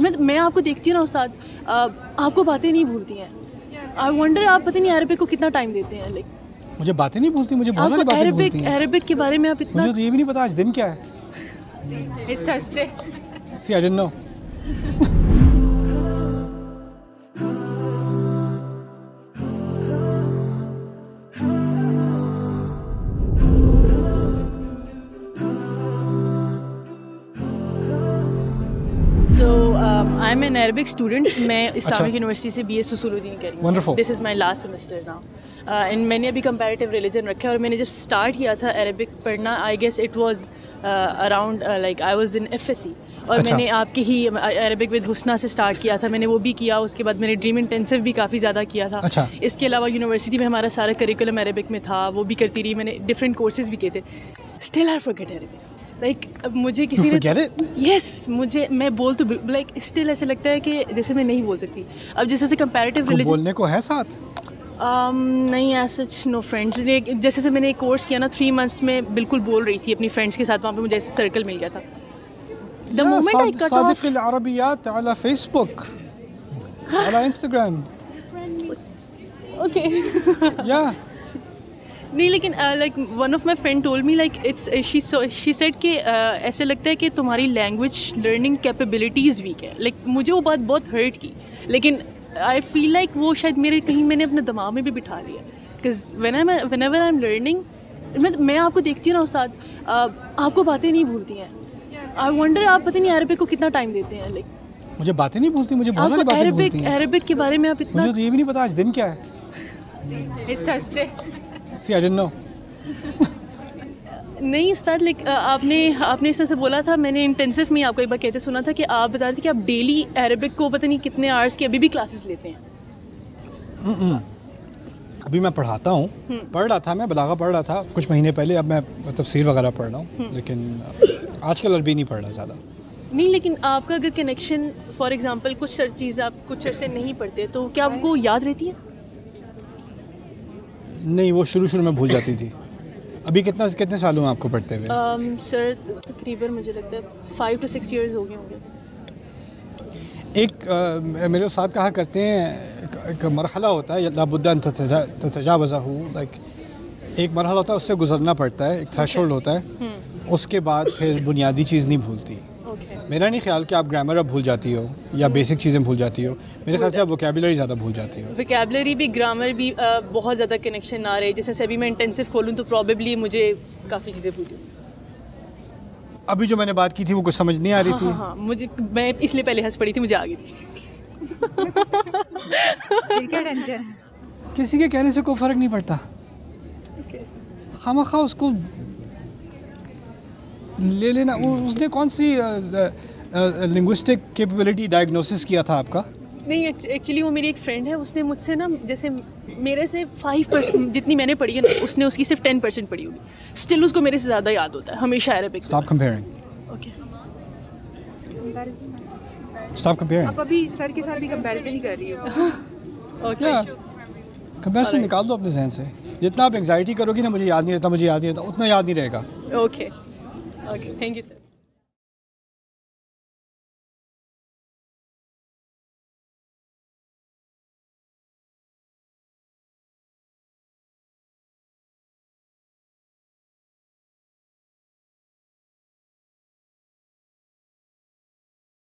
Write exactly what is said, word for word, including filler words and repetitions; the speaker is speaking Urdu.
میں میں آپ کو دیکھتی ہوں نا استاد, آپ کو باتیں نہیں بھولتی ہیں. آئی ونڈر آپ پتہ نہیں عربک کو کتنا ٹائم دیتے ہیں. لائک مجھے باتیں نہیں بھولتی, مجھے بہت ساری باتیں بھولتی ہیں. عربک کے بارے میں آپ اتنا, مجھے تو یہ بھی نہیں پتا آج دن کیا ہے. It's Thursday. See, I didn't know. I am an Arabic student. میں اسلامک یونیورسٹی سے بی ایس اصول الدین کری ہوں. This is my last semester now. And میں نے ابھی کمپیریٹیو ریلیجن رکھا ہے, اور میں نے جب اسٹارٹ کیا تھا عربک پڑھنا, I guess it was around like I was in F S C, اور میں نے آپ کی ہی عربک ود حسنہ سے اسٹارٹ کیا تھا. میں نے وہ بھی کیا, اس کے بعد میں نے ڈریم انٹینسو بھی کافی زیادہ کیا تھا. اس کے علاوہ یونیورسٹی میں ہمارا سارا کریکولم عربک میں تھا, وہ بھی کرتی رہی. میں نے ڈفرینٹ کورسز بھی کیے تھے. Still I forget Arabic. Like مجھے کسی نے یس مجھے میں بول تو لائک اسٹل ایسے لگتا ہے کہ جیسے میں نہیں بول سکتی. اب جیسے سے کمپیریٹیو ریلیجن بولنے کو ہے ساتھ نہیں ایز سچ نو فرینڈس. جیسے سے میں نے ایک کورس کیا نا تھری منتھس میں, بالکل بول رہی تھی اپنی فرینڈس کے ساتھ. وہاں پہ مجھے ایسے سرکل مل گیا تھا. The moment I cut off صادق العربیات علی فیس بک علی انسٹاگرام. اوکے یا نہیں, لیکن like one of my friend told me like it's she said کہ ایسے لگتا ہے کہ تمہاری لینگویج لرننگ کیپیبلٹیز ویک ہے. لائک مجھے وہ بات بہت ہرٹ کی, لیکن آئی فیل لائک وہ شاید میرے کہیں میں نے اپنے دماغ میں بھی بٹھا لیا. Because when I whenever I am learning, میں آپ کو دیکھتی ہوں نا استاد, آپ کو باتیں نہیں بھولتی ہیں. آئی ونڈر آپ پتہ نہیں عربک کو کتنا ٹائم دیتے ہیں. لائک مجھے باتیں نہیں بھولتی, مجھے بہت ساری باتیں بھولتی ہیں. عربک کے بارے میں آپ اتنا, مجھے تو یہ بھی نہیں پتا آج دن کیا ہے. It's Thursday. See, I didn't know. نہیں استاد, لائک آپ نے آپ نے اس طرح سے بولا تھا, میں نے انٹینسو میں آپ کو ایک بار کہتے سنا تھا کہ آپ بتا رہے تھے کہ آپ ڈیلی عربک کو پتہ نہیں کتنے آورس کی ابھی بھی کلاسز لیتے ہیں. ابھی میں پڑھاتا ہوں, پڑھ رہا تھا, میں بلاغہ پڑھ رہا تھا کچھ مہینے پہلے. اب میں تفسیر وغیرہ پڑھ رہا ہوں, لیکن آج کل عربی نہیں پڑھ رہا زیادہ. نہیں, لیکن آپ کا اگر کنیکشن فار ایگزامپل کچھ چیز آپ کچھ عرصے نہیں پڑھتے تو کیا آپ کو یاد رہتی ہے؟ نہیں, وہ شروع شروع میں بھول جاتی تھی. ابھی کتنا کتنے سال ہوئے آپ کو پڑھتے ہوئے؟ سر تقریباً مجھے لگتا ہے فائیو ٹو سکس ایئرز ہو گئے ہوں گے. ایک میرے استاد کہا کرتے ہیں ایک مرحلہ ہوتا ہے لابد ان تتجاوزہ, لائک ایک مرحلہ ہوتا ہے اس سے گزرنا پڑتا ہے, ایک تھریشولڈ ہوتا ہے, اس کے بعد پھر بنیادی چیز نہیں بھولتی. میرا نہیں خیال کہ آپ گرامر اب بھول جاتی ہو یا بیسک چیزیں بھول جاتی ہو, میرے خیال سے آپ ووکیبلری زیادہ بھول جاتی ہو. ووکیبلری بھی گرامر بھی بہت زیادہ کنیکشن آ رہے. جیسے ابھی میں انٹینسو کھولوں تو پرابیبلی مجھے کافی چیزیں بھولی. ابھی جو میں نے بات کی تھی وہ کچھ سمجھ نہیں آ رہی تھی. ہاں مجھے, میں اس لیے پہلے ہنس پڑی تھی, مجھے آ گئی تھی. کسی کے کہنے سے کوئی فرق نہیں پڑتا, خواہ اس کو لے لینا. اس نے کون سی لنگوسٹک کیپیبلٹی ڈائگنوسس کیا تھا آپ کا؟ نہیں, ایکچولی وہ میری ایک فرینڈ ہے, اس نے مجھ سے نا جیسے میرے سے فائیو پرسینٹ جتنی میں نے پڑھی ہے نا, اس نے اس کی صرف ٹین پرسینٹ پڑھی ہوگی. اسٹل اس کو میرے سے زیادہ یاد ہوتا ہے ہمیشہ Arabic. Stop comparing. Okay, stop comparing. آپ ابھی سر کے ساتھ بھی کمپیریزن ہی کر رہی ہو. اوکے, کمپیریزن نکال دو اپنے ذہن سے. جتنا آپ انگزائٹی کرو گی نا مجھے یاد نہیں رہتا, مجھے یاد نہیں رہتا, اتنا یاد نہیں رہے گا. Okay okay, thank you sir.